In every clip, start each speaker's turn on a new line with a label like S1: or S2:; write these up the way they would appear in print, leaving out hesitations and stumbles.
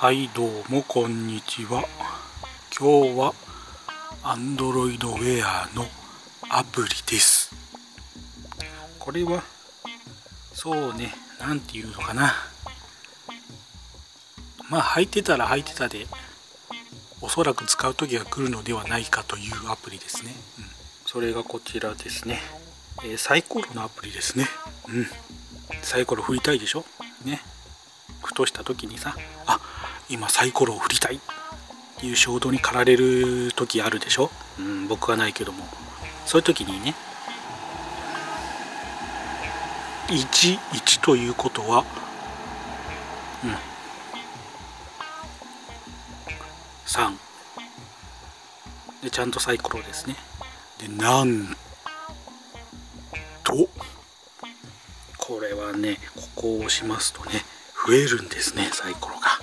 S1: はいどうもこんにちは。今日は Android Wear のアプリです。これはそうね、なんていうのかな、まあ履いてたら履いてたでおそらく使う時が来るのではないかというアプリですね。それがこちらですね。サイコロのアプリですね。サイコロ振りたいでしょね。ふとした時にさ、今サイコロを振りたいっていう衝動に駆られる時あるでしょ。僕はないけども、そういう時にね、11ということは、3でちゃんとサイコロですね。でなんとこれはね、ここを押しますとね、増えるんですね、サイコロが。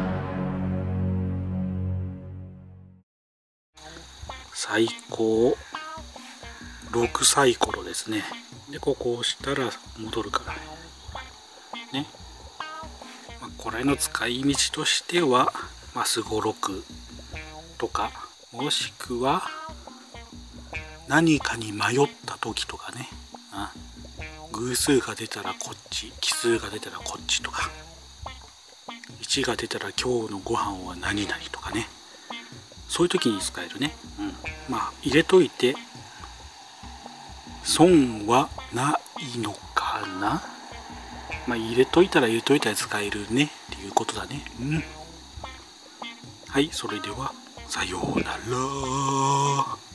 S1: 最高6サイコロですね。でここを押したら戻るからね。これの使い道としてはすごろくとか、もしくは何かに迷った時とかね、偶数が出たらこっち、奇数が出たらこっちとか、1が出たら今日のご飯は何々とかね、そういう時に使えるね。入れといて損はないのかな。入れといたら使えるねっていうことだね。はい、それではさようなら。